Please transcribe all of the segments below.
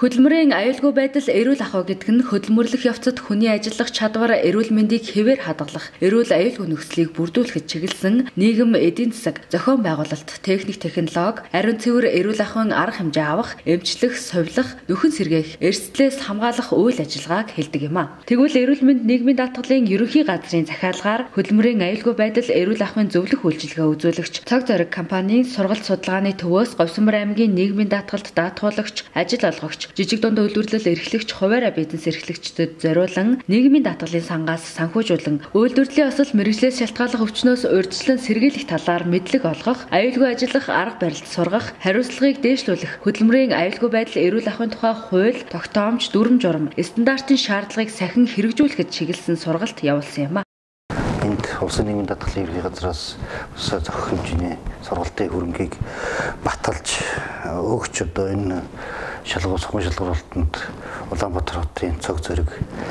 Хөдөлмөрийн аюулгүй байдал эрүүл ахуй гэдэг нь хөдөлмөрлөх явцад хүний ажиллах чадвар, эрүүл мэндийг хэвээр хадгалах, эрүүл аюулгүй нөхцөлийг бүрдүүлэхэд чиглэсэн нийгэм эдийн засаг, зохион байгуулалт, техник технологи, ариун цэвэр эрүүл ахуйн арга хэмжээ авах, эмчлэх, сувилах, нөхөн сэргээх, эрсдлээс хамгаалах үйл ажиллагааг хэлдэг юм а. Тэгвэл эрүүл мэнд нийгмийн даатгалын ерөнхий газрын захиалгаар хөдөлмөрийн аюулгүй байдал эрүүл ахуйн зөвлөх үйлчилгээ үзүүлэгч, цаг зориг компанийн сургалт судалгааны төвөөс Говьсанбар аймгийн нийгмийн даатгалд даатгуулагч, ажил олгогч, жижиг дунд үйлдвэрлэл эрхлэгч, хуваарай бизнес эрхлэгчдэд зориулан нийгмийн даатгалын сангаас санхүүжүүлэн үйлдвэрлэлийн осол мэргэжлээс шалтгааллах өвчнөөс урьдчилан сэргийлэх талаар мэдлэг олгох, аюулгүй ажиллах арга барилд сургах, хариуцлагыг дээшлүүлэх, хөдөлмөрийн аюулгүй байдал эрүүл ахуйн тухай хууль, тогтоомж, дүрм журам, стандартын шаардлагыг сахин хэрэгжүүлэхэд чиглэсэн сургалт явуулсан юм а. Энд улсын нийгмийн даатгалын ерөнхий газраас зохих хэмжээний сургалтын хөрөнгийг баталж өгч одоо энэ сухын шалгуулалтанд Улаанбаатар хотын цаг зориг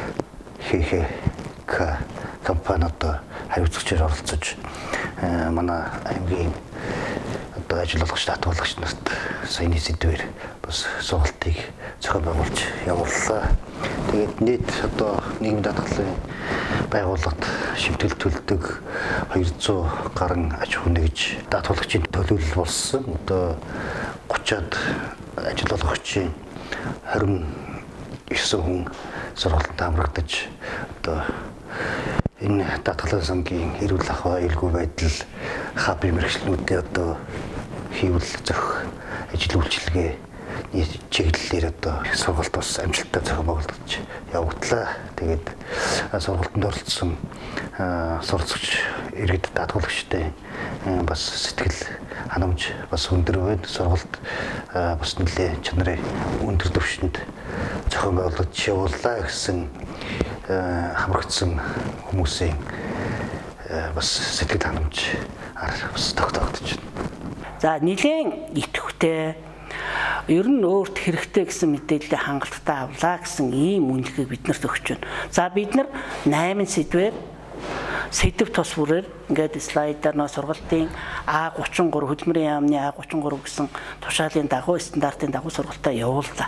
ХХК компани одоо хариуцлагчаар оролцож манай аймгийн одоо ажил олгогч даатгуулагч нарт саяны сэдвээр бас сургалтыг зохион байгуулж явууллаа. Тэгээд нийт одоо нийгмийн даатгалын байгууллагад шимтгэл төлдөг 200 гаруй аж ахуй нэгж даатгуулагчийн төлөөлөл болсон. Одоо 30-аад ажил олгогчийн 29 хүн сургалтанд хамрагдаж одоо энэ даатгалын сангийн эрүүл ахуй аюулгүй байдал хабын мэргэжлүүдийн одоо хийвэл зохих ажил үйлчилгээ чиглэлээр одоо сургалт бас амжилттай зохион байгуулагдаж явагдлаа. Тэгээд сургалтанд оролцсон суралцагч иргэд даатгуулагчтай бас сэтгэл ханамж бас өндөр байна. Сургалт бас нэлээд чанарын өндөр түвшинд зохион байгуулагдаж явууллаа гэсэн хамрагдсан хүмүүсийн бас сэтгэл ханамж бас тогтоогдож байна. За нэлээд идэвхтэй ер нь өөрт хэрэгтэй гэсэн мэдээллийг хангалттай авлаа гэсэн ийм үнэлгээг биднэрт өгч байна. За бид нар 8 сэдвээр сэдв тус бүрээр ингээд слайдаар нөө сургалтын А33 хөдөлмөрийн яамны А33 гэсэн тушаалын дагуу стандартын дагуу сургалтаа явууллаа.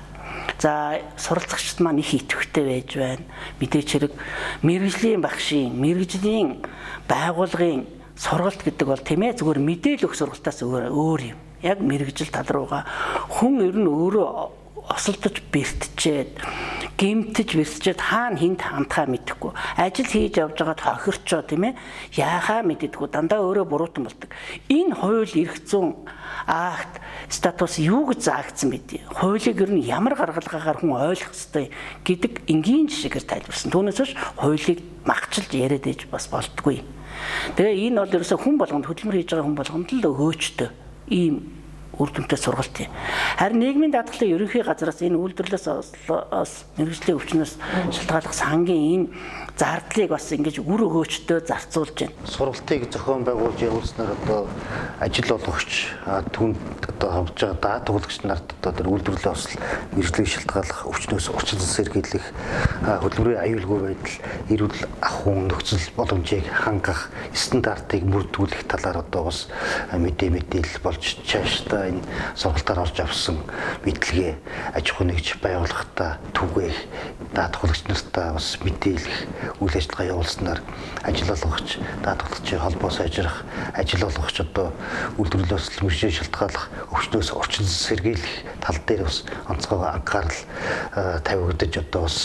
За суралцагчид маань их идэвхтэй байж байна. Мэдээч хэрэг мэргэжлийн багшийн, мэргэжлийн байгууллагын сургалт гэдэг бол тийм ээ зүгээр мэдээлэл өгөх сургалтаас өөр юм. Яг мэргэжил тал руугаа хүн ер нь өөрөө осолдож бэртчээд гэмтэж бэртчээд хаана хинт хандхаа мэдэхгүй ажил хийж явж байгаад хохирчоо тийм ээ яахаа мэддэггүй дандаа өөрөө буруутан болдог. Энэ хууль эрх зүйн акт статус юу гэж заагдсан бэ? Хуулийг ер нь ямар гаргалгаагаар хүн ойлгох ёстой гэдэг энгийн жишээгээр тайлбарсан. Түүнээс биш хуулийг магчилж яриад ээж бас болтгүй. Тэгээ энэ бол ерөөсөө хүн болгонд хөдөлмөр хийж байгаа хүн болгонд л өгөөчтэй ийм үр дүнтэй сургалт юм. Харин нийгмийн даатгалын ерөнхий газраас энэ үйлдвэрлэлээс мэргэжлийн өвчнөөс шалтгааллах сангийн энэ зардлыг бас ингэж үр өгөөчтэй зарцуулж байна. Сургалтыг зохион байгуулж явуулснаар одоо ажил олгогч түнд одоо хавж байгаа даатгуулагч нарт одоо тэр үйлдвэрлэлийн осол мэргэжлийг шалтгааллах өвчнөөс урьдчилан сэргийлэх хөдөлмөрийн аюулгүй байдал эрүүл ахуйн нөхцөл боломжийг хангах стандартыг бүрдүүлэх талаар одоо бас мэдээлэл болж чаашдаа энэ сургалтаар орж авсан мэдлэгээ аж ахуй нэгж байгууллагатаа түгээх даатгуулагч нартаа бас мэдээлэх үйл ажиллагаа явуулснаар ажил олгогч даатгуулагчийн холбоо сайжрах, ажил олгогч одоо үйлдвэрлэлээс мөржийн шалтгааллах өвчнөөс урьдчилан сэргийлэх тал дээр бас онцгой анхаарал тавигдаж одоо бас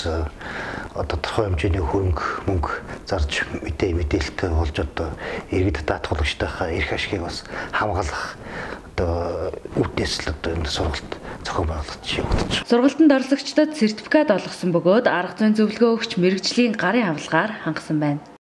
тодорхой хэмжээний мөнгө зарж мэдээлэлтэй болж одоо иргэд даатгуулагчтайхаа эрх ашгийг бас хамгаалах одоо үүднээс л одоо энэ сургалт зохион байгуулалт явагдаж. Сургалтанд оролцогчдод сертификат олгосон бөгөөд арга зүйн зөвлөгөө өгч мэргэжлийн гарын авалгаар хангасан байна.